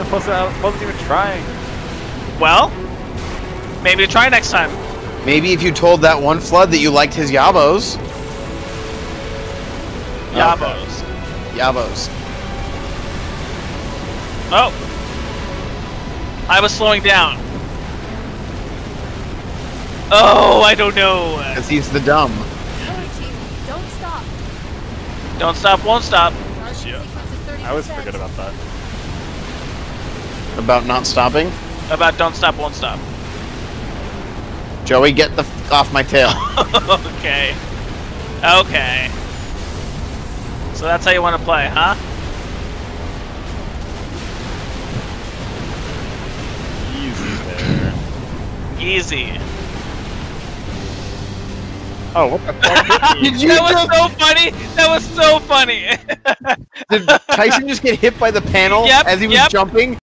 wasn't even trying. Well, maybe try next time. Maybe if you told that one Flood that you liked his Yabos. Yabos. Yabos. Oh. I was slowing down. Oh, I don't know. Because he's the dumb. Alright, Chief. Don't stop. Don't stop, won't stop. Yeah. I always forget about that. About not stopping. About don't stop, won't stop. Joey, get the f off my tail. Okay. Okay. So that's how you want to play, huh? Easy there. Easy. Oh, what the fuck hit me? Did you That was just, so funny! That was so funny! did Tyson just get hit by the panel Yep, as he was yep. jumping?